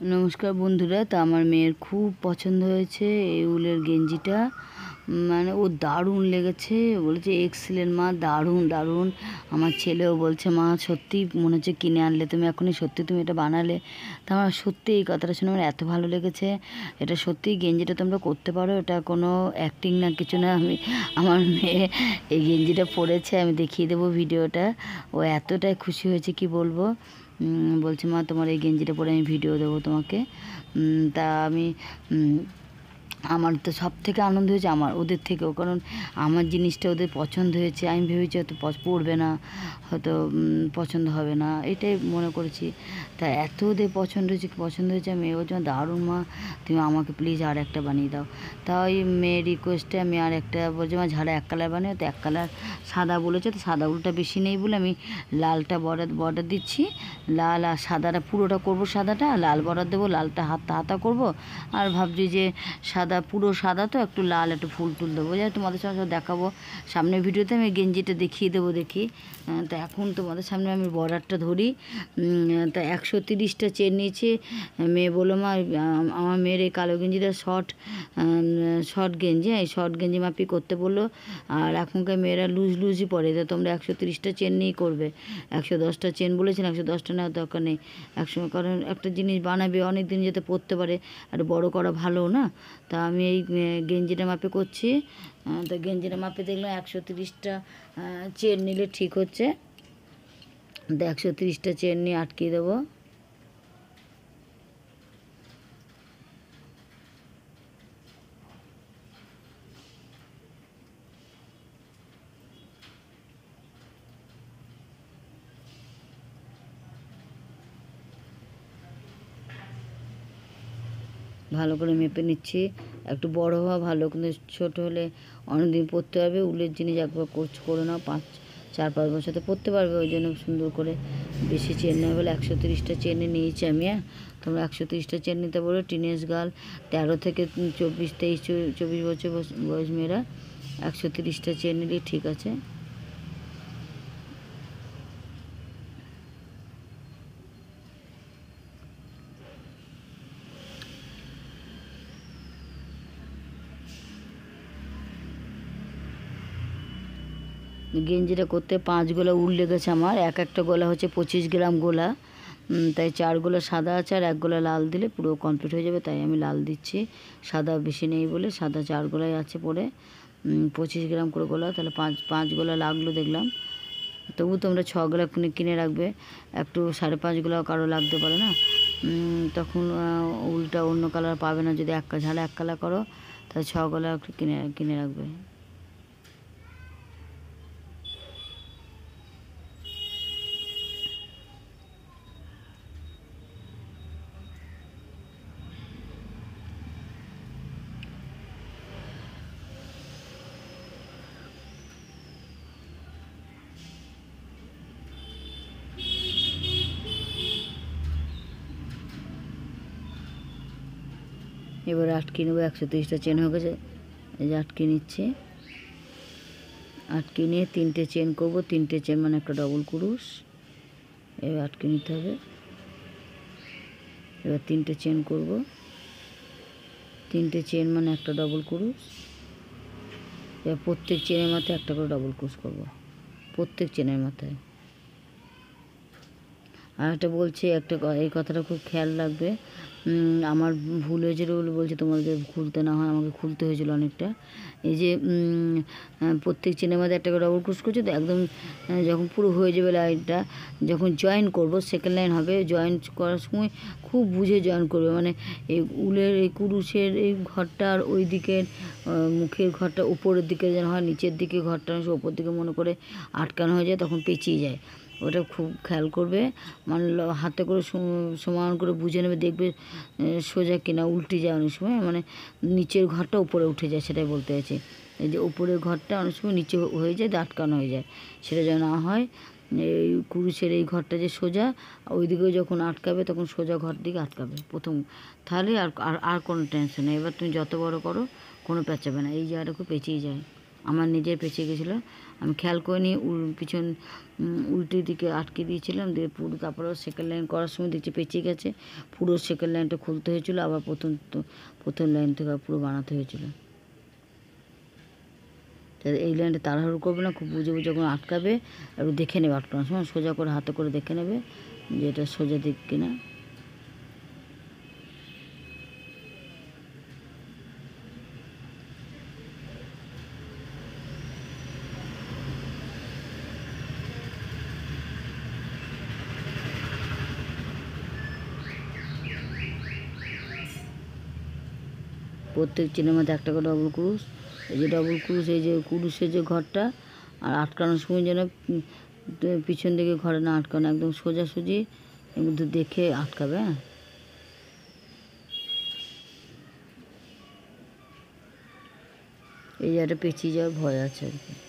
নমস্কার বন্ধুরা। তো আমার মেয়ের খুব পছন্দ হয়েছে এই উলের গেঞ্জিটা। মানে ও দারুণ লেগেছে, বলেছে এক্সিলেন্ট মা, দারুণ দারুণ। আমার ছেলেও বলছে মা সত্যি মনে হচ্ছে কিনে আনলে তুমি এখনই, সত্যি তুমি এটা বানালে। তো আমার সত্যি এই কথাটা শুনে আমার এত ভালো লেগেছে। এটা সত্যি গেঞ্জিটা তোমরা করতে পারো, এটা কোনো অ্যাক্টিং না, কিছু না। আমার মেয়ে এই গেঞ্জিটা পরেছে, আমি দেখিয়ে দেবো ভিডিওটা। ও এতটাই খুশি হয়েছে কি বলবো। বলছে মা তোমার এই গেঞ্জিটা পরে আমি ভিডিও দেবো তোমাকে। তা আমি আমার তো সব থেকে আনন্দ হয়েছে আমার ওদের থেকেও, কারণ আমার জিনিসটা ওদের পছন্দ হয়েছে। আমি ভেবেছি হয়তো পড়বে না, হয়তো পছন্দ হবে না, এটাই মনে করেছি। তা এত ওদের পছন্দ হয়েছে আমি বলছি দারুণ মা, তুমি আমাকে প্লিজ আর একটা বানিয়ে দাও। তা ওই মেয়ের রিকোয়েস্টে আমি আর একটা বলছি মা ঝাড়া এক কালার বানিয়ে, তো এক কালার সাদা বলেছে, তো সাদা উলটা বেশি নেই বলে আমি লালটা বর্ডার দিচ্ছি। লাল আর সাদাটা পুরোটা করবো, সাদাটা লাল বর্ডার দেবো, লালটা হাতা হাতা করবো। আর ভাবছি যে সাদা, পুরো সাদা তো একটু লাল একটু ফুল টুল দেবো, যাই তোমাদের সঙ্গে দেখাবো সামনের ভিডিওতে, আমি গেঞ্জিটা দেখিয়ে দেবো দেখি। তা এখন তোমাদের সামনে আমি বর্ডারটা ধরি। তা 130টা চেন নিয়েছি। মেয়ে বললো মা আমার মেয়ের এই কালো গেঞ্জিটা শর্ট গেঞ্জি, এই শর্ট গেঞ্জি মাপি করতে বললো। আর এখনকার মেয়েরা লুজই পরে, তা তোমরা 130টা চেন নিয়েই করবে। 110টা চেন বলেছেন, 110টা নেওয়ার দরকার নেই। কারণ একটা জিনিস বানাবে অনেক দিন যাতে পরতে পারে, আর বড় করা ভালো না। তা আমি এই গেঞ্জিটা মাপে করছি। তো গেঞ্জিটা মাপে দেখলাম 130টা চেন নিলে ঠিক হচ্ছে। তো 130টা চেন নিয়ে আটকিয়ে দেবো। ভালো করে মেপে নিচ্ছি। একটু বড় হওয়া ভালো, কিন্তু ছোটো হলে অনেকদিন পরতে পারবে। উলের জিনিস একবার করে নাও, 4-5 বছর তো পরতে পারবে। ওই জন্য সুন্দর করে বেশি চেন নেওয়া বলে 130টা চেনে নিয়েছি আমি। তোমরা 130টা চেন নিতে পারো। টিনেজ গার্ল 13 থেকে 24 বছর বয়স মেয়েরা 130টা চেন নিলে ঠিক আছে। গেঞ্জিটা করতে 5 গোলা উল লেগেছে আমার। একটা গোলা হচ্ছে 25 গ্রাম গোলা। তাই 4 গোলা সাদা আছে, আর 1 গোলা লাল দিলে পুরো কমপ্লিট হয়ে যাবে, তাই আমি লাল দিচ্ছি। সাদা বেশি নেই বলে, সাদা 4 গোলাই আছে পরে। 25 গ্রাম করে গোলা, তাহলে 5 গোলা লাগলো দেখলাম। তবু তোমরা 6 গোলা কিনে রাখবে, একটু 5.5 গোলাও কারো লাগতে পারে না। তখন উলটা অন্য কালার পাবে না। যদি এক কালার করো তাহলে 6 গোলা একটু কিনে রাখবে। এবার আটকে নেবো। 130টা চেন হয়ে গেছে, এই যে আটকে নিচ্ছি। আটকে নিয়ে 3টে চেন করব। 3টে চেন মানে একটা ডবল ক্রুশ। এবার আটকে নিতে হবে। এবার 3টে চেন করব। 3টে চেন মানে একটা ডবল ক্রুশ। এবার প্রত্যেক চেনের মাথায় একটা করে ডবল ক্রুশ করব, প্রত্যেক চেনের মাথায়। আর একটা বলছি, এই কথাটা খুব খেয়াল রাখবে। আমার ভুল হয়েছিল বলে বলছে, তোমাদের খুলতে না হয়, আমাকে খুলতে হয়েছিল অনেকটা। এই যে প্রত্যেক চেনের মধ্যে একটা করে ডবল ক্রুশ করছে, তো একদম যখন পুরো হয়ে যাবে লাইনটা, যখন জয়েন করব, সেকেন্ড লাইন হবে, জয়েন করার সময় খুব বুঝে জয়েন করবে। মানে এই উলের এই কুরুশের এই ঘরটা আর ওই দিকের মুখের ঘরটা উপরের দিকে যেন হয়, নিচের দিকে ঘরটা ওপর দিকে মনে করে আটকানো হয়ে যায়, তখন পেঁচিয়ে যায়। ওটা খুব খেয়াল করবে। মানে হাতে করে সমান করে বুঝে নেবে, দেখবে সোজা কিনা। উল্টে যায় অনেক সময়, মানে নিচের ঘরটা উপরে উঠে যায়, সেটাই বলতে আছে। এই যে উপরের ঘরটা অনেক সময় নিচে হয়ে যায়, আটকানো হয়ে যায়, সেটা যেন না হয়। এই কুরুশের এই ঘরটা যে সোজা, ওইদিকেও যখন আটকাবে তখন সোজা ঘর দিকে আটকাবে প্রথম, তাহলে আর কোনো টেনশন নেই। এবার তুমি যত বড় করো কোনো পেঁচাবে না। এই জায়গাটা খুব পেঁচিয়ে যায়, আমার নিজের পেঁচিয়ে গেছিলো। আমি খেয়াল করিনি, পিছন উল্টো দিকে আটকে দিয়েছিলাম, দিয়ে পুরো তারপরে সেকেন্ড লাইন করার সময় দেখছি পেঁচিয়ে গেছে, পুরো সেকেন্ড লাইনটা খুলতে হয়েছিল, আবার প্রথম লাইন থেকে পুরো বানাতে হয়েছিল। এই লাইনটা তাড়াহুড়ো করবে না, খুব বুঝে বুঝে যখন আটকাবে একটু দেখে নেবে, আটকানোর সময় সোজা করে হাতে করে দেখে নেবে যে এটা সোজা দিক কিনা। প্রত্যেক চেনের মধ্যে একটা করে ডবল ক্রুশ, এই যে ডবল ক্রুশ, এই যে ক্রুশের যে ঘরটা, আর আটকানোর সময় যেন পিছন দিকে ঘরে না আটকানো, একদম সোজাসুজি একটু দেখে আটকাবে। হ্যাঁ, এই জায়গাটা পেঁচিয়ে যাওয়ার ভয় আছে আর কি।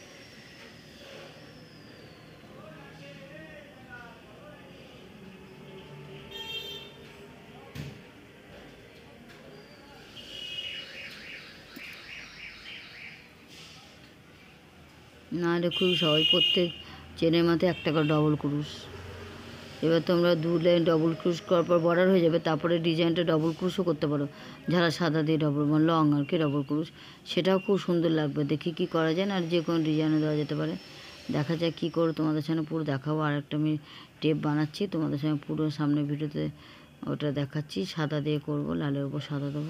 নাহলে খুব সহজ, প্রত্যেক চেনের মাথায় একটা করে ডবল ক্রুশ। এবার তোমরা 2 লাইন ডবল ক্রুশ করার পর বর্ডার হয়ে যাবে, তারপরে ডিজাইনটা ডবল ক্রুশও করতে পারো, যারা সাদা দিয়ে ডবল লং আর কি ডবল ক্রুশ, সেটাও খুব সুন্দর লাগবে। দেখি কি করা যায় না, আর যে কোনো ডিজাইনও দেওয়া যেতে পারে। দেখা যায় কী করো, তোমাদের সামনে পুরো দেখাবো। আর একটা আমি টেপ বানাচ্ছি, তোমাদের সামনে পুরো সামনে ভিডিওতে ওটা দেখাচ্ছি। সাদা দিয়ে করব, লালের উপর সাদা দেবো।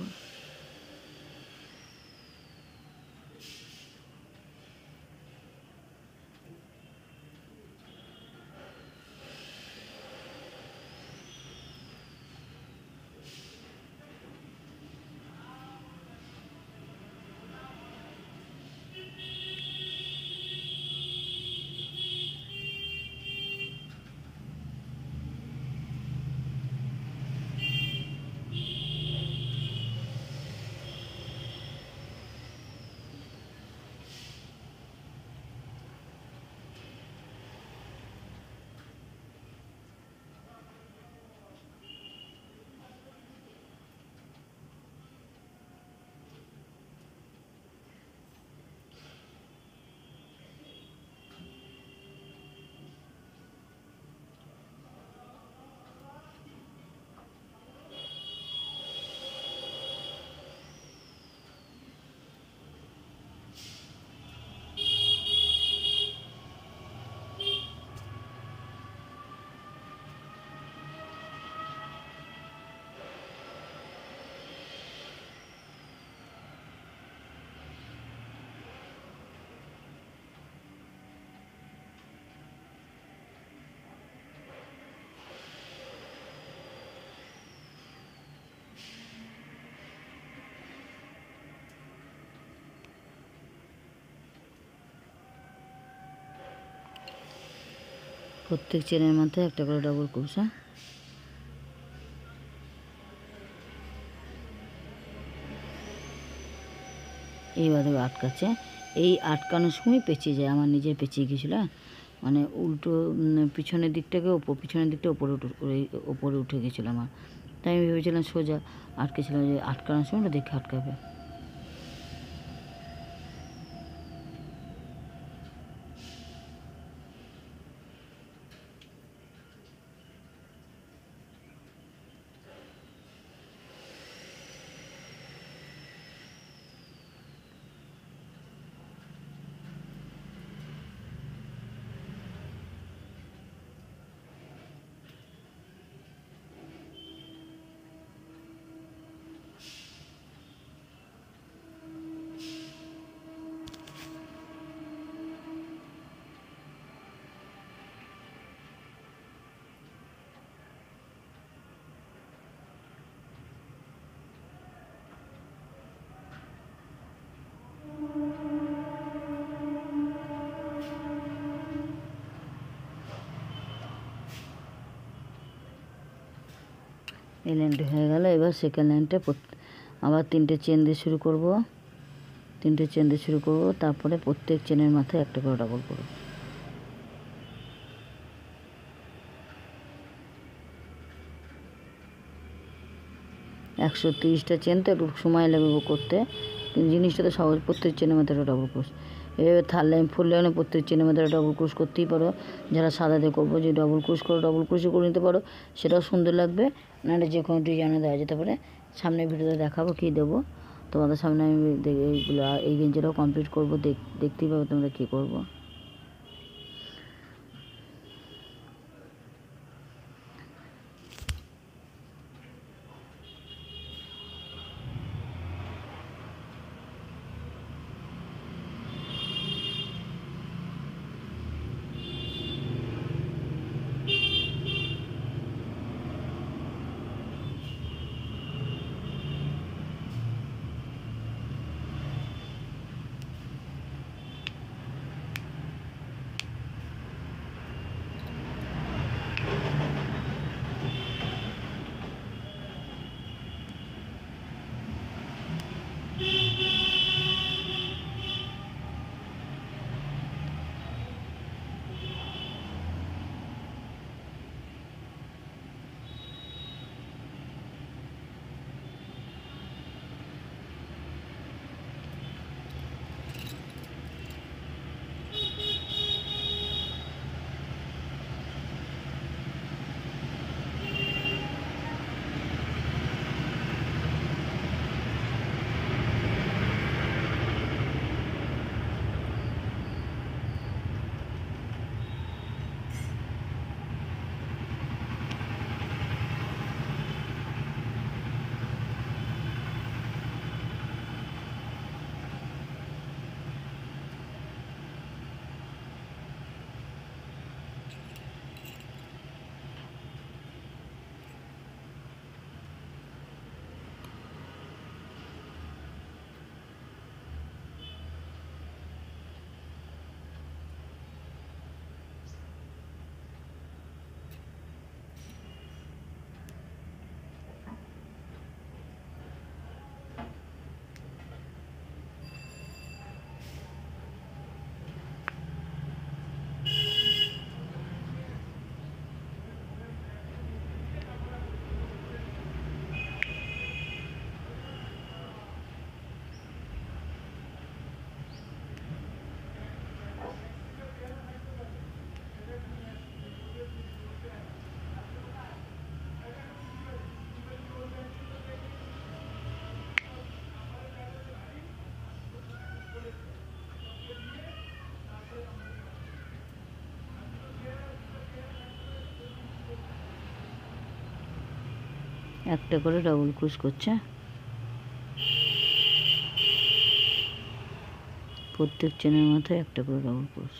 প্রত্যেক চেনের মাথায় একটা করে ডবল ক্রুশ। হ্যাঁ, এইভাবে আটকাচ্ছে। এই আটকানোর সময় পেঁচিয়ে যায়, আমার নিজের পেঁচিয়ে গেছিলো। মানে উল্টো পিছনের দিকটাকে পিছনের দিকটা ওপরে উঠে গেছিলো আমার, তাই আমি ভেবেছিলাম সোজা আটকেছিলাম, যে আটকানোর সময় দেখে আটকাবে। এই লাইনটা হয়ে গেল। এবার সেকেন্ড লাইনটা আবার 3টে চেন দিয়ে শুরু করব, 3টে চেন দিয়ে শুরু করব, তারপরে প্রত্যেক চেনের মাথায় একটা করে ডবল করব। 130টা চেন তো একটু সময় লাগবে করতে, কিন্তু জিনিসটা তো সহজ। প্রত্যেক চেনের মাথায় একটা ডবল ক্রোশ, এভাবে থার্ড লাইন ফোর লাইনে প্রত্যেক চেনের মধ্যে ডবল ক্রোশ করতেই পারো। যারা সাদা দিয়ে করবো যে ডবল ক্রোশ করো, ডবল ক্রোশও করে নিতে পারো, সেটাও সুন্দর লাগবে। নাহলে যে কোনো ডিজাইনে দেওয়া যেতে পারে। সামনের ভিডিওতে দেখাবো কী দেবো তোমাদের সামনে। আমি এইগুলো এই গেঞ্জিটাও কমপ্লিট করবো, দেখতেই পাবো তোমরা কী করবো। একটা করে ডবল ক্রোশ করছে প্রত্যেক চেনের মাথায়, একটা করে ডবল ক্রোশ।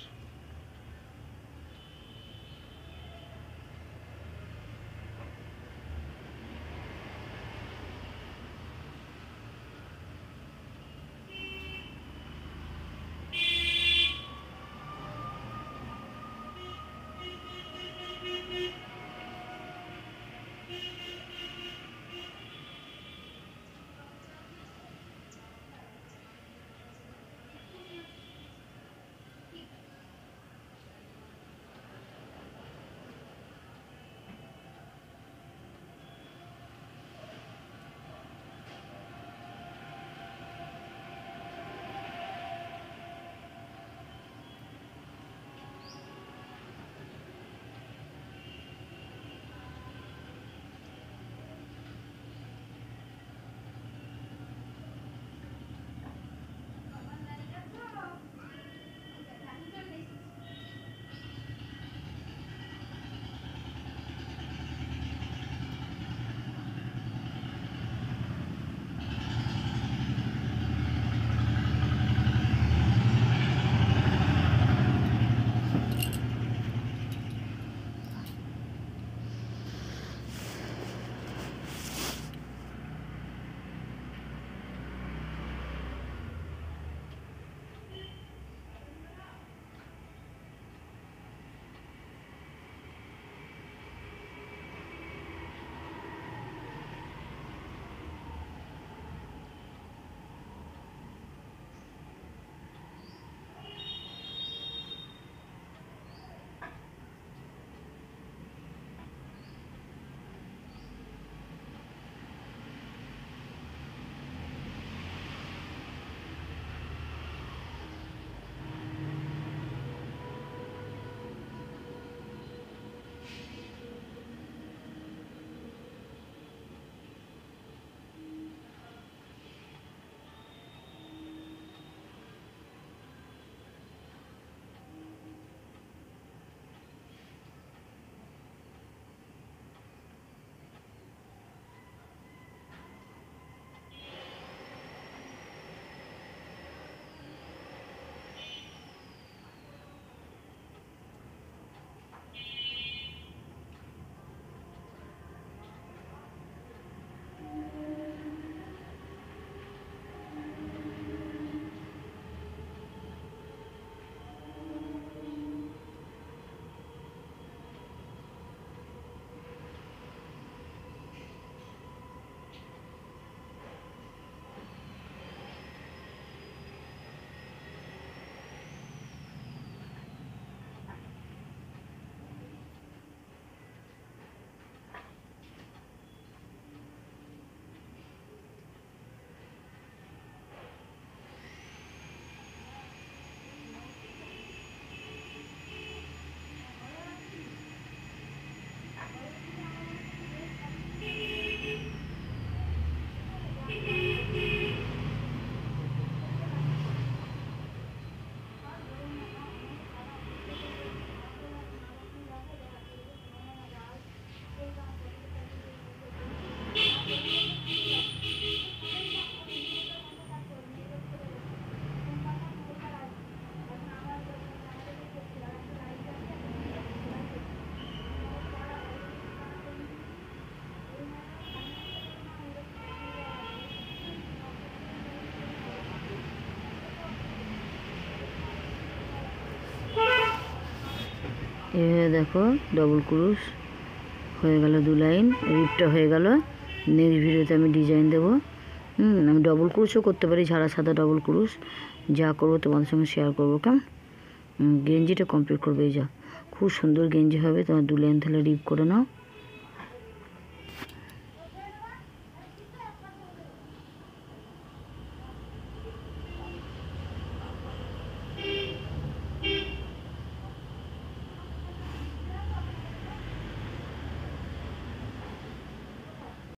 এভাবে দেখো ডবল ক্রুশ হয়ে গেল, 2 লাইন রিপটা হয়ে গেল। নেক্সট ভিডিওতে আমি ডিজাইন দেবো। আমি ডবল ক্রুশও করতে পারি, ঝাড়া সাদা ডবল ক্রুশ। যা করবো তোমাদের সঙ্গে শেয়ার করবো। কেমন গেঞ্জিটা কমপ্লিট করবে, এই যা খুব সুন্দর গেঞ্জি হবে। তোমার 2 লাইন তাহলে রিপ করে নাও।